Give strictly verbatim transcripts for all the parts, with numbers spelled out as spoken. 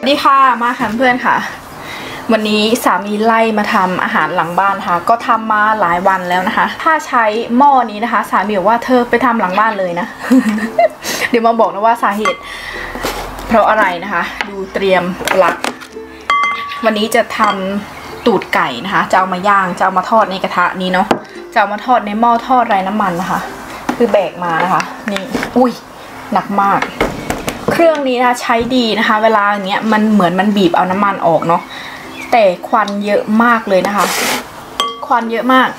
ดีค่ะมาค่ะเพื่อนค่ะวันนี้สามีไล่มาทำอาหารหลังบ้านค่ะก็ทำมาหลายวันแล้วนะคะถ้าใช้หม้อนี้นะคะสามีบอกว่าเธอไปทำหลังบ้านเลยนะ เดี๋ยวมาบอกนะว่าสาเหตุเพราะอะไรนะคะดูเตรียมปลั๊กวันนี้จะทำตูดไก่นะคะจะเอามาย่างจะเอามาทอดในกระทะนี้เนาะจะเอามาทอดในหม้อทอดไร้น้ำมันนะคะคือแบกมานะคะนี่อุ้ยหนักมากเครื่องนี้นะใช้ดีนะคะเวลาอย่างเงี้ยมันเหมือนมันบีบเอาน้ำมันออกเนาะแต่ควันเยอะมากเลยนะคะควันเยอะมาก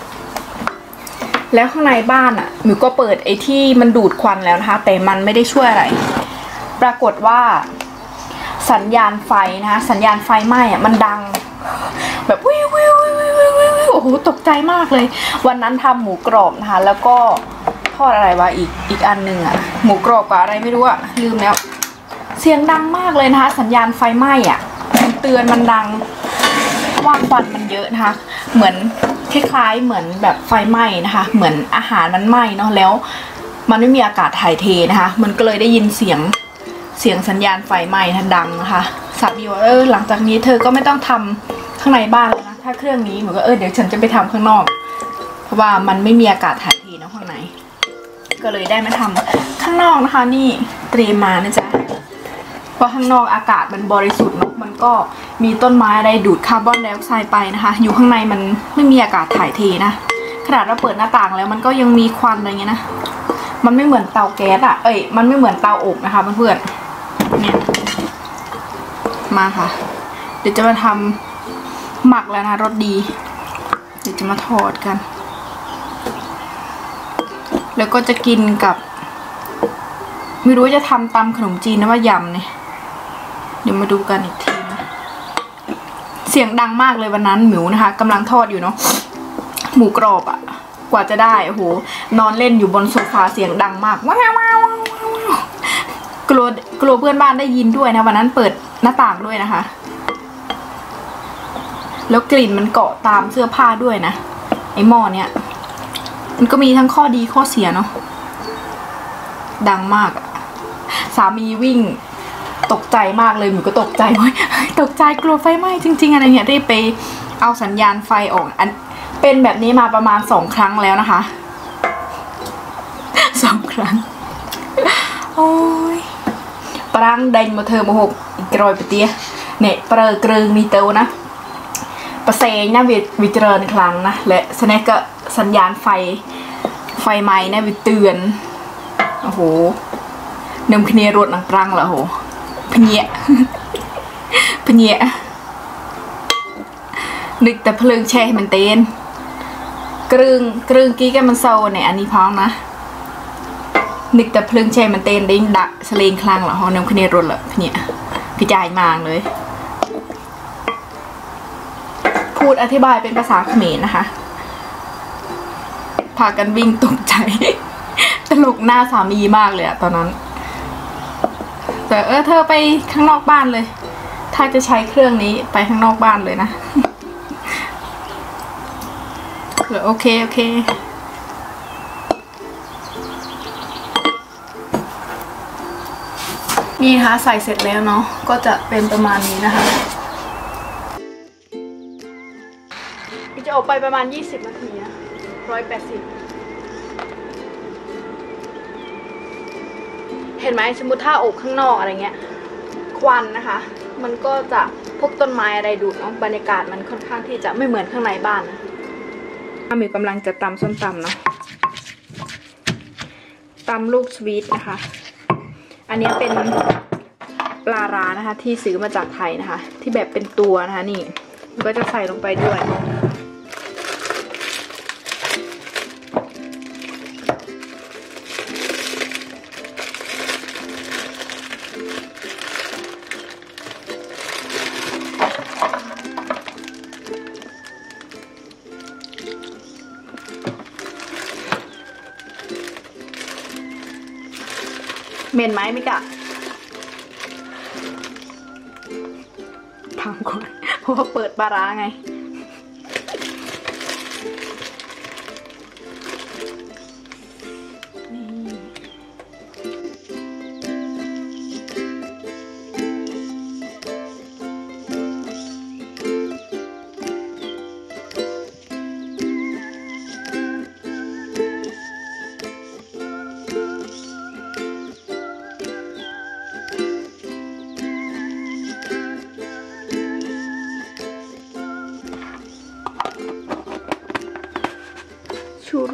แล้วข้างในบ้านอ่ะหมิวก็เปิดไอ้ที่มันดูดควันแล้วนะคะแต่มันไม่ได้ช่วยอะไรปรากฏว่าสัญญาณไฟนะคะสัญญาณไฟไหม้อ่ะมันดังแบบวิววิววิววิววิวโอ้โหตกใจมากเลยวันนั้นทำหมูกรอบนะคะแล้วก็ทอดอะไรวะอีกอีกอันหนึ่งอ่ะหมูกรอบกับอะไรไม่รู้อ่ะลืมแล้วเสียงดังมากเลยนะคะสัญญาณไฟไหม้อ่ะมันเตือนมันดังว่าควันมันเยอะนะคะเหมือนคล้ายๆเหมือนแบบไฟไหม้นะคะเหมือนอาหารมันไหม้เนาะแล้วมันไม่มีอากาศถ่ายเทนะคะมันก็เลยได้ยินเสียงเสียงสัญญาณไฟไหม้นะดังนะคะสามีว่าเออหลังจากนี้เธอก็ไม่ต้องทำข้างในบ้านแล้วนะถ้าเครื่องนี้เหมือนก็เออเดี๋ยวฉันจะไปทำข้างนอกเพราะว่ามันไม่มีอากาศถ่ายเทนะข้างในก็เลยได้มาทำข้างนอกนะคะนี่เตรียมมานะจ๊ะเพราะข้างนอกอากาศมันบริสุทธิ์เนาะมันก็มีต้นไม้อะไรดูดคาร์บอนไดออกไซด์ไปนะคะอยู่ข้างในมันไม่มีอากาศถ่ายเทนะขนาดเราเปิดหน้าต่างแล้วมันก็ยังมีควันอะไรเงี้ยนะมันไม่เหมือนเตาแก๊สอะเอ้ยมันไม่เหมือนเตาอบนะคะเพื่อนๆเนี่ยมาค่ะเดี๋ยวจะมาทำหมักแล้วนะรสดีเดี๋ยวจะมาทอดกันแล้วก็จะกินกับไม่รู้จะทำตำขนมจีนนะว่ายำเนี่ยเดี๋ยวมาดูกันอีกทีนะเสียงดังมากเลยวันนั้นหมิวนะคะกำลังทอดอยู่เนาะหมูกรอบอะกว่าจะได้โอ้โหนอนเล่นอยู่บนโซฟาเสียงดังมากว้าวว้าวกลัวกลัวเพื่อนบ้านได้ยินด้วยนะวันนั้นเปิดหน้าต่างด้วยนะคะแล้วกลิ่นมันเกาะตามเสื้อผ้าด้วยนะไอหม้อเนี้ยมันก็มีทั้งข้อดีข้อเสียเนาะดังมากอะสามีวิ่งตกใจมากเลยหนูก็ตกใจเว้ยตกใจกลัวไฟไหม้จริงๆอะไรเงี้ยได้ไปเอาสัญญาณไฟออกอันเป็นแบบนี้มาประมาณสองครั้งแล้วนะคะสองครั้งโอ้ยปรังเด้งมาเธอมาหกอีกรอยไปเตี้ยเนี่ยเปรย์กรึงมีเตานะประเซงนะวิวิจารณ์ครั้งนะและสแน็คก็สัญญาณไฟไฟไหม้นะวิเตือนโอ้โหนมคเนรดหนังปรังเหรอโหพเนียพเนียนึกแต่เพลิงแช่มันเต้นกรึงกรึงกี้กันมันเศร้าเนี่ยอันนี้พ้องนะนึกแต่เพลิงแช่มันเต้นดิ้งดักเสลงคลังเหรอโหนมคเนรดเหรอพเนียกระจายมากเลยพูดอธิบายเป็นภาษาเขมรนะคะพากันวิ่งตกใจตลกหน้าสามีมากเลยอะตอนนั้นแต่เออเธอไปข้างนอกบ้านเลยถ้าจะใช้เครื่องนี้ไปข้างนอกบ้านเลยนะโอเคโอเคนี่นะคะใส่เสร็จแล้วเนาะก็จะเป็นประมาณนี้นะคะจะออกไปประมาณยี่สิบนาทีนะร้อยแปดสิบเห็นไหมสมมติถ้าอบข้างนอกอะไรเงี้ยควันนะคะมันก็จะพวกต้นไม้อะไรดูดเนาะบรรยากาศมันค่อนข้างที่จะไม่เหมือนข้างในบ้านนะอามิวกำลังจะตำส้มตำเนาะตำลูกสวีทนะคะอันนี้เป็นปลาร้านะคะที่ซื้อมาจากไทยนะคะที่แบบเป็นตัวนะคะนี่ก็จะใส่ลงไปด้วยเมนไหมมิกะทำก่อนเพราะว่าเปิดปลาร้าไง น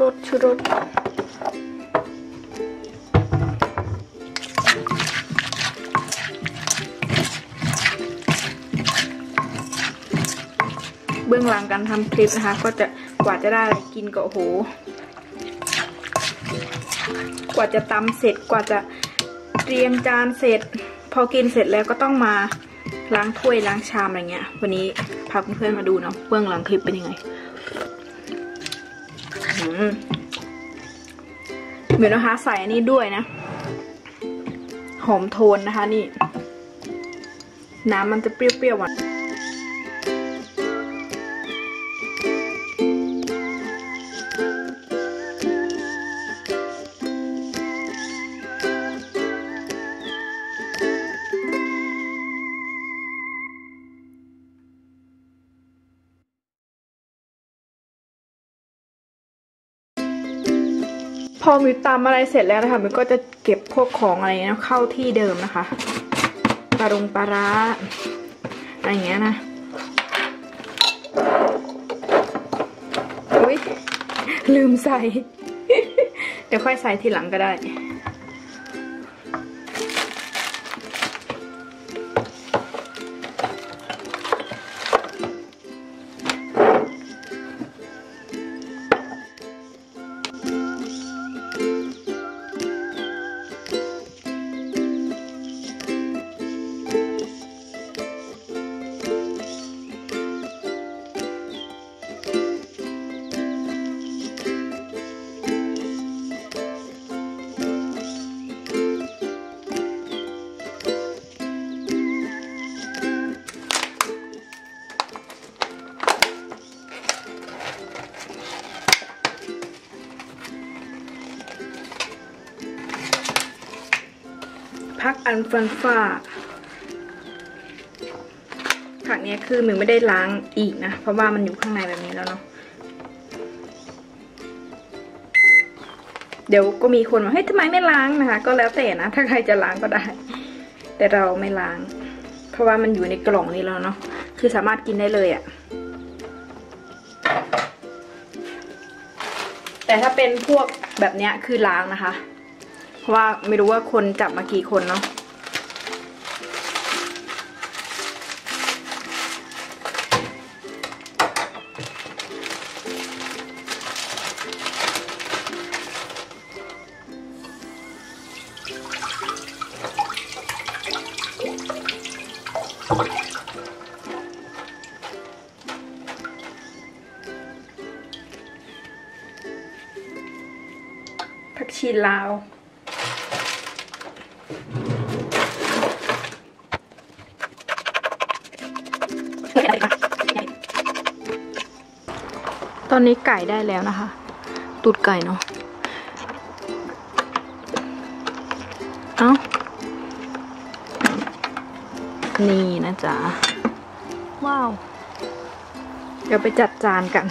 รสชูรสเบื้องหลังการทำคลิปนะคะก็จะกว่าจะได้อะไรกินก็โอ้โหกว่าจะตำเสร็จกว่าจะเรียงจานเสร็จพอกินเสร็จแล้วก็ต้องมาล้างถ้วยล้างชามอะไรเงี้ยวันนี้พาเพื่อนๆมาดูเนาะเบื้องหลังคลิปเป็นยังไงเหมือนนะคะใส่อันนี้ด้วยนะหอมโทนนะคะนี่น้ำมันจะเปรี้ยวๆหวานพอมิวตำอะไรเสร็จแล้วนะคะมิวก็จะเก็บพวกของอะไรนะเข้าที่เดิมนะคะปลารงปลาร้าอะไรอย่างเงี้ยนะอุ้ยลืมใส่ เดี๋ยวค่อยใส่ทีหลังก็ได้ผักอันฟันฟ้าผักเนี้ยคือหนูไม่ได้ล้างอีกนะเพราะว่ามันอยู่ข้างในแบบนี้แล้วเนาะเดี๋ยวก็มีคนมาเฮ้ยทำไมไม่ล้างนะคะก็แล้วแต่นะถ้าใครจะล้างก็ได้แต่เราไม่ล้างเพราะว่ามันอยู่ในกล่องนี้แล้วเนาะคือสามารถกินได้เลยอะแต่ถ้าเป็นพวกแบบเนี้ยคือล้างนะคะเพราะว่าไม่รู้ว่าคนจับมากี่คนเนาะผักชีลาวตอนนี้ไก่ได้แล้วนะคะตูดไก่เนาะเอ้านี่นะจ๊ะว้าวเดี๋ยวไปจัดจานกัน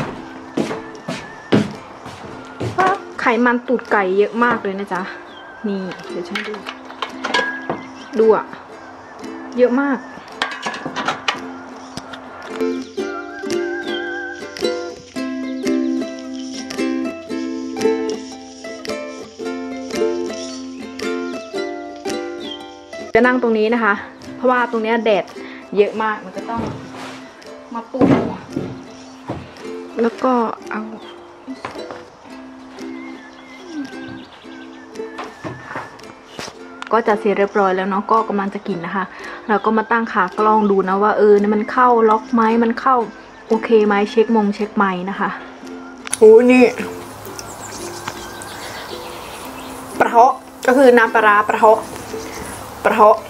ว้าวไขมันตูดไก่เยอะมากเลยนะจ๊ะนี่เดี๋ยวฉันดูดูอะเยอะมากจะนั่งตรงนี้นะคะเพราะว่าตรงนี้แดดเยอะมากมันจะต้องมาปูแล้วก็เอาก็จะเสร็จเรียบร้อยแล้วเนาะก็กำลังจะกินนะคะแล้วก็มาตั้งขากล้องดูนะว่าเออเนี่ยมันเข้าล็อกไหมมันเข้าโอเคไหมเช็คมงเช็คไมค์นะคะโอ้นี่ปลาเทาะก็คือน้ำปลาร้าปลาเทาะปลาเทาะ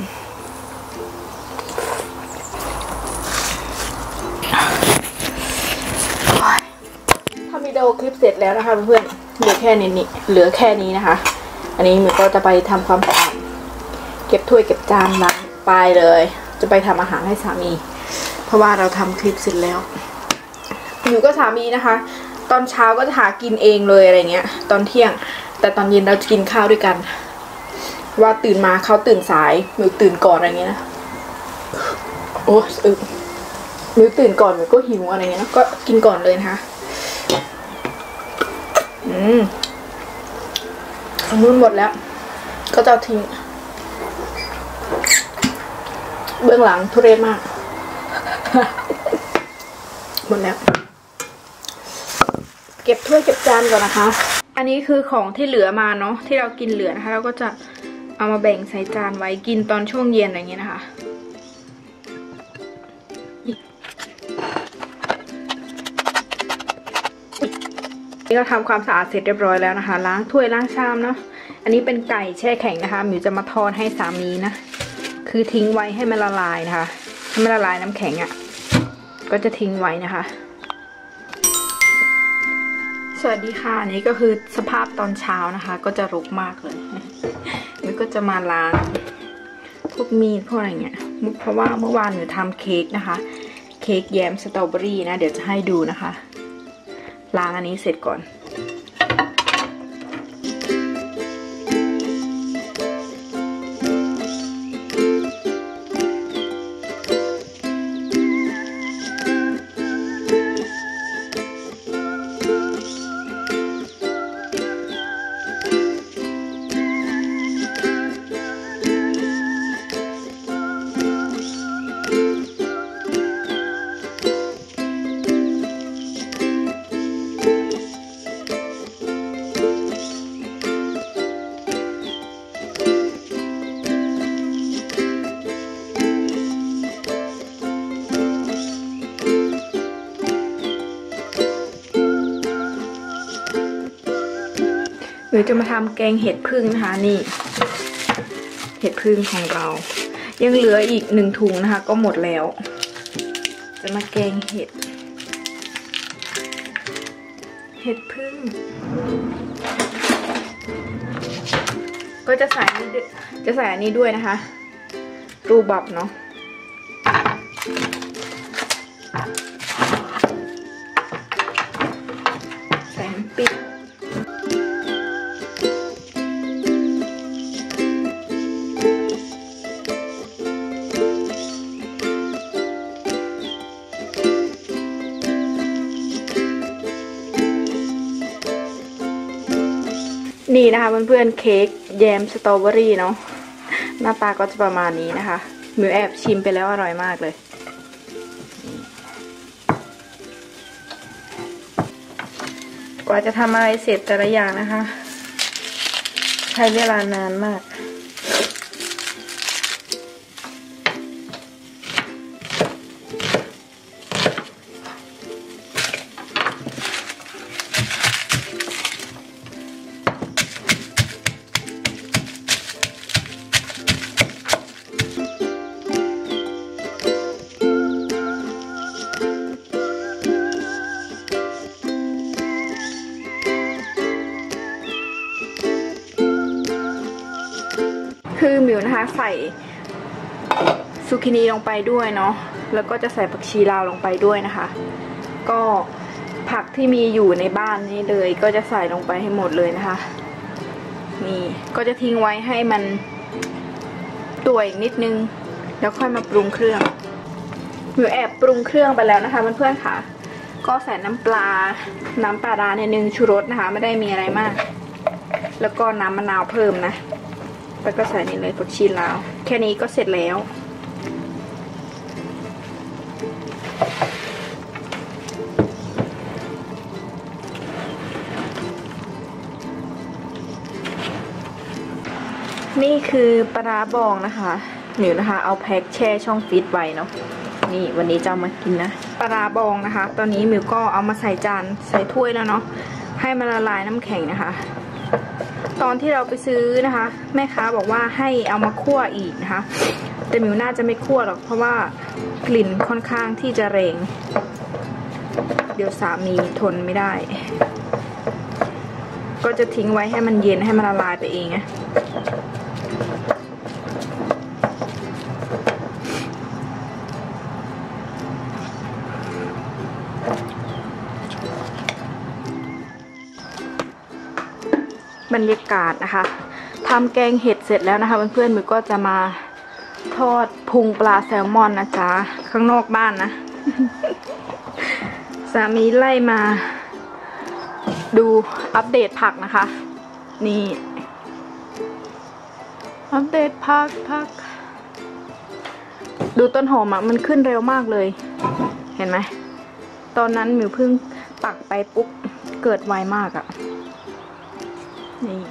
ทำวิดีโอคลิปเสร็จแล้วนะคะเพื่อนเหลือแค่นี้นี่เหลือแค่นี้นะคะอันนี้มือก็จะไปทำความสะอาดเก็บถ้วยเก็บจานล้างไปเลยจะไปทำอาหารให้สามีเพราะว่าเราทำคลิปเสร็จแล้วอยู่ก็สามีนะคะตอนเช้าก็จะหากินเองเลยอะไรเงี้ยตอนเที่ยงแต่ตอนเย็นเราจะกินข้าวด้วยกันว่าตื่นมาเขาตื่นสายมิวตื่นก่อนอะไรเงี้ยนะโอ้เออมิวตื่นก่อนมิวก็หิวอะไรเงี้ยนะก็กินก่อนเลยนะคะมอันนู้นหมดแล้วก็จะทิ้งเบื้องหลังทุเรศมากหมดแล้วเก็บถ้วยเก็บจานก่อนนะคะอันนี้คือของที่เหลือมาเนาะที่เรากินเหลือนะคะเราก็จะเอามาแบ่งใส่จานไว้กินตอนช่วงเย็นอะไรอย่างเงี้ยนะคะนี่ก็ทำความสะอาดเสร็จเรียบร้อยแล้วนะคะล้างถ้วยล้างชามเนาะอันนี้เป็นไก่แช่แข็งนะคะหมิวจะมาทอดให้สามีนะคือทิ้งไว้ให้มันละลายนะคะให้มันละลายน้ำแข็งอะ่ะก็จะทิ้งไว้นะคะสวัสดีค่ะนี่ก็คือสภาพตอนเช้านะคะก็จะรกมากเลยมิวก็จะมาล้างพวกมีดพวกอะไรเงี้ยเพราะว่าเมื่อวานหนูทำเค้กนะคะเค้กแยมสตรอเบอรี่นะเดี๋ยวจะให้ดูนะคะล้างอันนี้เสร็จก่อนเดี๋ยวจะมาทำแกงเห็ดพึ่งนะคะนี่เห็ดพึ่งของเรายังเหลืออีกหนึ่งถุงนะคะก็หมดแล้วจะมาแกงเห็ดเห็ดพึ่งก็จะใส่จะใส่อันนี้ด้วยนะคะรูบับเนาะใส่น้ำปิ้งนี่นะคะเพื่อนๆเค้กแยมสตรอเบอรี่เนาะหน้าตาก็จะประมาณนี้นะคะมิวแอบชิมไปแล้วอร่อยมากเลยกว่าจะทำอะไรเสร็จแต่ละอย่างนะคะใช้เวลานานมากคือหมิวนะคะใส่ซูกินีลงไปด้วยเนาะแล้วก็จะใส่ผักชีลาวลงไปด้วยนะคะก็ผักที่มีอยู่ในบ้านนี่เลยก็จะใส่ลงไปให้หมดเลยนะคะนี่ก็จะทิ้งไว้ให้มันตัวอีกนิดนึงแล้วค่อยมาปรุงเครื่องหมิวแอบปรุงเครื่องไปแล้วนะคะเพื่อนๆค่ะก็ใส่น้ำปลาน้ำปลาดาในหนึ่งชูรสนะคะไม่ได้มีอะไรมากแล้วก็น้ำมะนาวเพิ่มนะแล้วก็ใส่นี่เลยผักชีลาวแค่นี้ก็เสร็จแล้วนี่คือปลาร้าบองนะคะหมิวนะคะเอาแพ็คแช่ช่องฟรีซไว้เนาะนี่วันนี้จะมากินนะปลาร้าบองนะคะตอนนี้หมิวก็เอามาใส่จานใส่ถ้วยแล้วเนาะให้มันละลายน้ำแข็งนะคะตอนที่เราไปซื้อนะคะแม่ค้าบอกว่าให้เอามาคั่วอีกนะคะแต่หมิวน่าจะไม่คั่วหรอกเพราะว่ากลิ่นค่อนข้างที่จะแรงเดี๋ยวสามีทนไม่ได้ก็จะทิ้งไว้ให้มันเย็นให้มันละลายไปเองนะบรรยากาศนะคะทำแกงเห็ดเสร็จแล้วนะคะเพื่อนๆมิวก็จะมาทอดพุงปลาแซลมอนนะจ๊ะข้างนอกบ้านนะ สามีไล่มาดูอัปเดตผักนะคะนี่อัปเดตผักผักดูต้นหอมอ่ะมันขึ้นเร็วมากเลยเห็นไหมตอนนั้นหมิวเพิ่งปักไปปุ๊บเกิดไวมากอ่ะนี่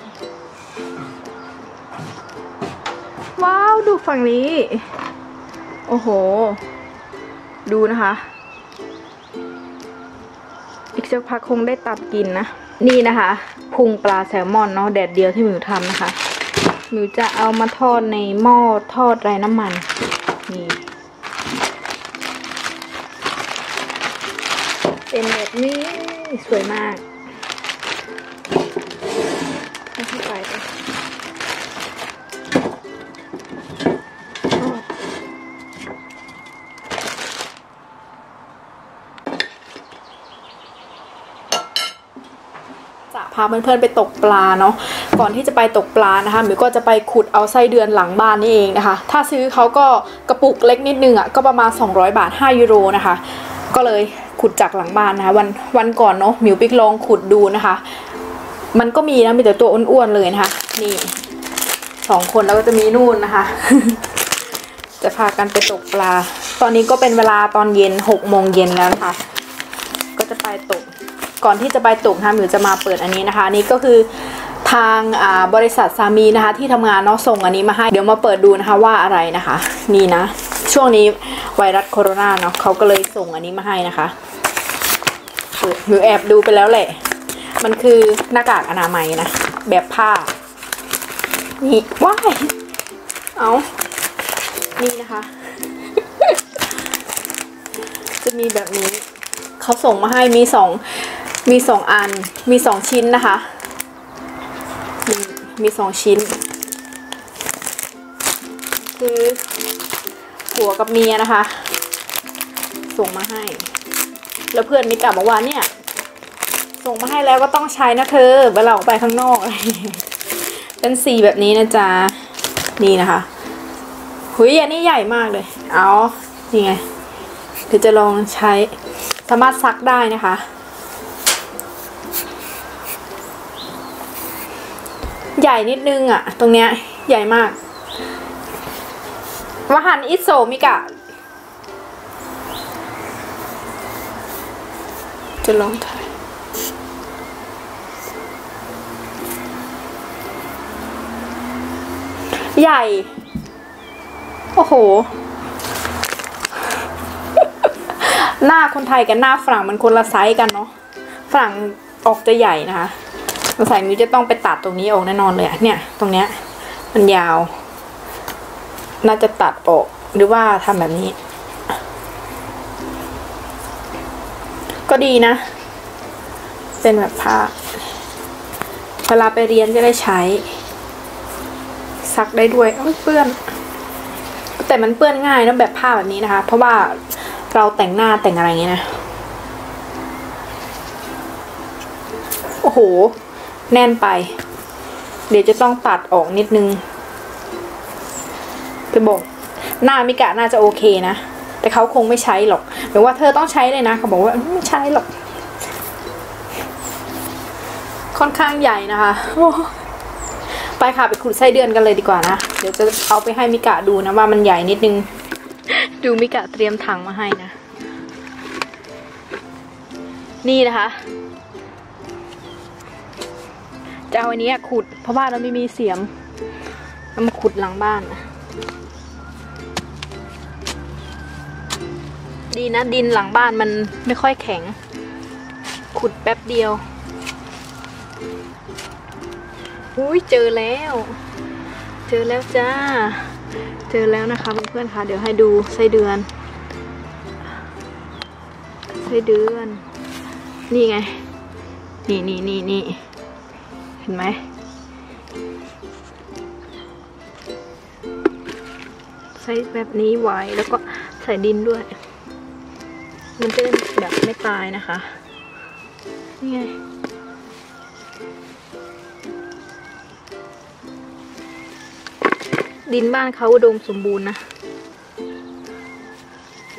ว้าวดูฝั่งนี้โอ้โหดูนะคะอีกสักพักคงได้ตัดกินนะนี่นะคะพุงปลาแซลมอนเนาะแดดเดียวที่หมิวทำนะคะหมิวจะเอามาทอดในหม้อทอดไร้น้ำมันนี่เป็นแบบนี้สวยมากไม่ใช่ไปเลยจะพาเพื่อนๆไปตกปลาเนาะก่อนที่จะไปตกปลานะคะหมิวก็จะไปขุดเอาไส้เดือนหลังบ้านนี่เองนะคะถ้าซื้อเขาก็กระปุกเล็กนิดนึงอ่ะก็ประมาณสองร้อยบาทห้ายูโรนะคะก็เลยขุดจากหลังบ้านนะคะวันวันก่อนเนาะหมิวไปลองขุดดูนะคะมันก็มีนะมีแต่ตัวอ้วนๆเลยนะคะนี่สองคนแล้วก็จะมีนู่นนะคะ จะพากันไปตกปลาตอนนี้ก็เป็นเวลาตอนเย็นหกโมงเย็นแล้วนะคะก็จะไปตกก่อนที่จะไปตกนะคะหมิวจะมาเปิดอันนี้นะคะอันนี้ก็คือทางอ่าบริษัทสามีนะคะที่ทำงานเนาะส่งอันนี้มาให้เดี๋ยวมาเปิดดูนะคะว่าอะไรนะคะนี่นะช่วงนี้ไวรัสโคโรนาเนาะเขาก็เลยส่งอันนี้มาให้นะคะหมิวแอบดูไปแล้วแหละมันคือหน้ากากอนามัยนะแบบผ้านี่ว้ายเอานี่นะคะจะมีแบบนี้เขาส่งมาให้มีสองมีสองอันมีสองชิ้นนะคะมีมีสองชิ้นคือผัวกับเมียนะคะส่งมาให้แล้วเพื่อนมิกะบอกว่าเนี่ยส่งมาให้แล้วก็ต้องใช้นะเธอเวลาออกไปข้างนอกเป็นสีแบบนี้นะจ๊ะนี่นะคะหุยอันนี้ใหญ่มากเลยเอานี่ไงเดี๋ยวจะลองใช้สามารถซักได้นะคะใหญ่นิดนึงอ่ะตรงเนี้ยใหญ่มากวหันอิโซมิกะจะลองถ่ายใหญ่โอ้โหหน้าคนไทยกับหน้าฝรั่งมันคนละไซส์กันเนาะฝรั่งออกจะใหญ่นะคะสงสัยมิวจะต้องไปตัดตรงนี้ออกแน่นอนเลยอะเนี่ยตรงเนี้ยมันยาวน่าจะตัดออกหรือว่าทำแบบนี้ก็ดีนะเป็นแบบผ้าเวลาไปเรียนจะได้ใช้ซักได้ด้วยเอ้ยเปื้อนแต่มันเปื้อนง่ายนะแบบผ้าแบบนี้นะคะเพราะว่าเราแต่งหน้าแต่งอะไรเงี้ยนะโอ้โหแน่นไปเดี๋ยวจะต้องตัดออกนิดนึงจะบอกหน้ามิกะน่าจะโอเคนะแต่เขาคงไม่ใช้หรอกหรือว่าเธอต้องใช้เลยนะเขาบอกว่าไม่ใช้หรอกค่อนข้างใหญ่นะคะไปค่ะไปขุดไส้เดือนกันเลยดีกว่านะเดี๋ยวจะเอาไปให้มิกะดูนะว่ามันใหญ่นิดนึงดูมิกะเตรียมถังมาให้นะนี่นะคะจะเอาอันนี้ขุดเพราะว่าเราไม่มีเสียมเรามาขุดหลังบ้านนะดีนะดินหลังบ้านมันไม่ค่อยแข็งขุดแป๊บเดียวอุ้ยเจอแล้วเจอแล้วจ้าเจอแล้วนะคะเพื่อนๆค่ะเดี๋ยวให้ดูไส้เดือนไส้เดือนนี่ไงนี่นี่นี่นี่เห็นไหมใส่แบบนี้ไว้แล้วก็ใส่ดินด้วยมันจะแบบไม่ตายนะคะนี่ไงดินบ้านเขาอุดมสมบูรณ์นะ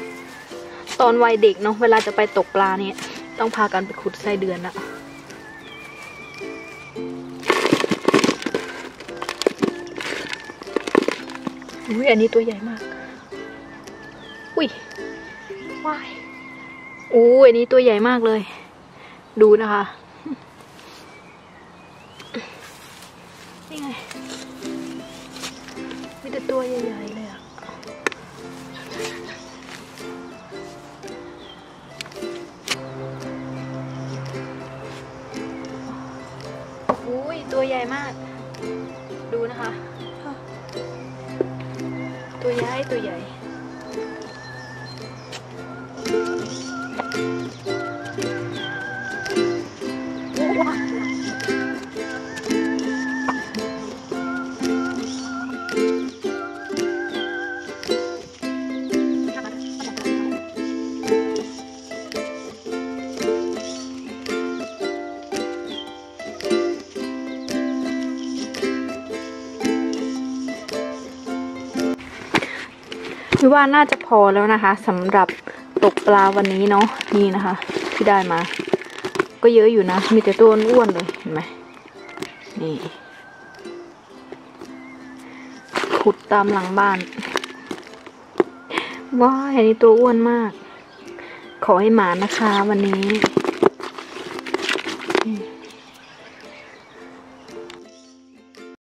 ตอนวัยเด็กเนาะเวลาจะไปตกปลาเนี่ยต้องพากันไปขุดไส้เดือนละอุ้ยอันนี้ตัวใหญ่มากอุ้ยว้ายอู้อันนี้ตัวใหญ่มากเลยดูนะคะนี่ไงมีแต่ตัวใหญ่ๆเลยอะอุ้ยตัวใหญ่มากดูนะคะตัวใหญ่ตัวใหญ่พี่ว่าน่าจะพอแล้วนะคะสำหรับตกปลาวันนี้เนาะนี่นะคะที่ได้มาก็เยอะอยู่นะมีแต่ตัวอ้วนเลยเห็นไหมนี่ขุดตามหลังบ้านว้าวอันนี้ตัวอ้วนมากขอให้หมานะคะวันนี้